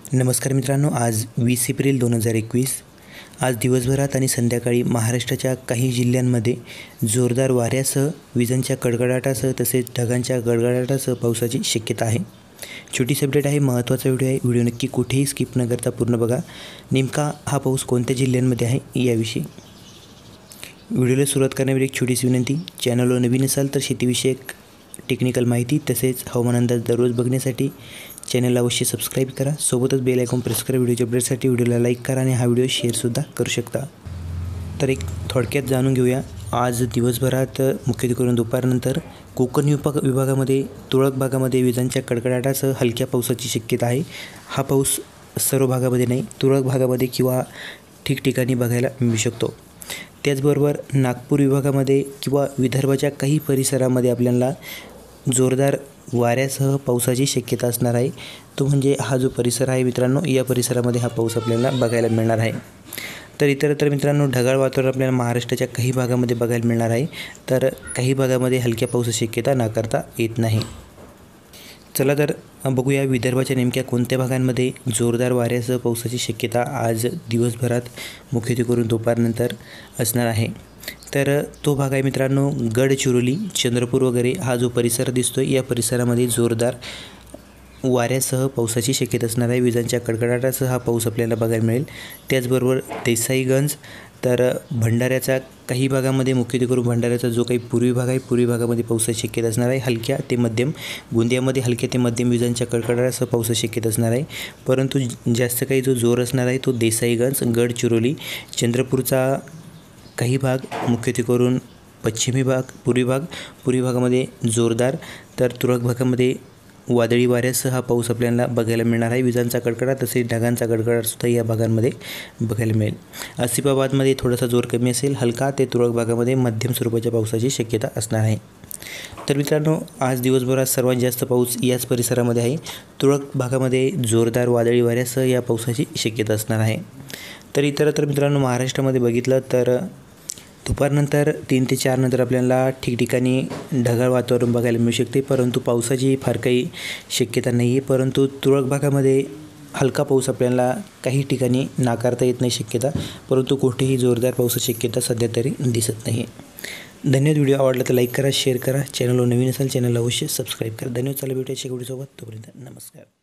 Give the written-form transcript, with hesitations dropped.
नमस्कार मित्रांनो, आज 20 एप्रिल 2021 आज दिवसभरात आणि संध्याकाळी महाराष्ट्राच्या काही जिल्ह्यांमध्ये जोरदार वाऱ्यासह विजांच्या कडकडाटासह तसेच ढगांच्या गडगडाटासह पावसाची शक्यता आहे। छोटीशी अपडेट आहे, महत्त्वाचा व्हिडिओ आहे। व्हिडिओ नक्की कुठेही स्किप न करता पूर्ण बघा। नेमका हा पाऊस कोणत्या जिल्ह्यांमध्ये आहे याविषयी व्हिडिओला सुरुवात करण्यापूर्वी एक छोटीशी विनंती, चॅनलवर नवीन असाल तर शेतीविषयक टेक्निकल माहिती तसेच हवामान अंदाज दररोज बघण्यासाठी चॅनलला अवश्य सबस्क्राईब करा। सोबतच बेल आयकॉन प्रेस करा। व्हिडिओच्या अपडेटसाठी व्हिडिओला लाईक करा आणि हा व्हिडिओ शेअरसुद्धा करू शकता। तर एक थोडक्यात जाणून घेऊया, आज दिवसभरात मुख्यत्वे करून दुपारनंतर कोकण विभागामध्ये तुरळक भागामध्ये विजांच्या कडकडाटासह हलक्या पावसाची शक्यता आहे। हा पाऊस सर्व भागामध्ये नाही, तुरळक भागामध्ये किंवा ठिकठिकाणी बघायला मिळू शकतो। त्याचबरोबर नागपूर विभागामध्ये किंवा विदर्भाच्या काही परिसरामध्ये आपल्याला जोरदार वाऱ्यासह पावसाची शक्यता असणार आहे। तो म्हणजे हा जो परिसर आहे मित्रांनो, या परिसरामध्ये हा पाऊस आपल्याला बघायला मिळणार आहे। तर इतरत्र मित्रांनो, ढगाळ वातावरण आपल्याला महाराष्ट्राच्या काही भागामध्ये बघायला मिळणार आहे, तर काही भागामध्ये हलक्या पावसाची शक्यता नाकारता येत नाही। चला तर बघूया विदर्भाच्या नेमक्या कोणत्या भागांमध्ये जोरदार वाऱ्यासह पावसाची शक्यता आज दिवसभरात मुख्यत्वे करून दुपारनंतर असणार आहे। तर तो भाग आहे मित्रांनो गडचिरोली, चंद्रपूर वगैरे हा जो परिसर दिसतो या परिसरामध्ये जोरदार वाऱ्यासह पावसाची शक्यता असणार आहे। विजांच्या कडकडाटासह हा पाऊस आपल्याला बघायला मिळेल। त्याचबरोबर देसाईगंज, तर भंडाऱ्याचा काही भागामध्ये मुख्यत्वे करून भंडाऱ्याचा जो काही पूर्वी भाग आहे, पूर्वी भागामध्ये पावसाची शक्यता असणार आहे हलक्या ते मध्यम। गोंदियामध्ये हलक्या ते मध्यम विजांच्या कडकडाटासह पावसाची शक्यता असणार आहे, परंतु जास्त काही जो जोर असणार आहे तो देसाईगंज, गडचिरोली, चंद्रपूरचा काही भाग, मुख्यत्वे करून पश्चिमी भाग, पूर्वी भागामध्ये जोरदार, तर तुरळक भागामध्ये वादळी वाऱ्यासह हा पाऊस आपल्याला बघायला मिळणार आहे। विजांचा कडकडाट तसेच ढगांचा गडगडाटसुद्धा या भागांमध्ये बघायला मिळेल। आसिफाबादमध्ये थोडासा जोर कमी असेल, हलका ते तुरळक भागामध्ये मध्यम स्वरूपाच्या पावसाची शक्यता असणार आहे। तर मित्रांनो, आज दिवसभरात सर्वात जास्त पाऊस याच परिसरामध्ये आहे। तुरळक भागामध्ये जोरदार वादळी वाऱ्यासह या पावसाची शक्यता असणार आहे। तर इतरत्र मित्रांनो, महाराष्ट्रामध्ये बघितलं तर दुपारनंतर 3 ते 4 नंतर आपल्याला ठिकठिकाणी ढगाळ वातावरण बघायला मिळू शकते, परंतु पावसाची फार काही शक्यता नाही आहे। परंतु तुरळक भागामध्ये हलका पाऊस आपल्याला काही ठिकाणी नाकारता येत नाही शक्यता, परंतु कुठेही जोरदार पावसाची शक्यता सध्या तरी दिसत नाही आहे। धन्यवाद। व्हिडिओ आवडला तर लाईक करा, शेअर करा, चॅनलवर नवीन असाल चॅनलला अवश्य सबस्क्राईब करा। धन्यवाद। चला भेटूया एका व्हिडिओसोबत, तोपर्यंत नमस्कार।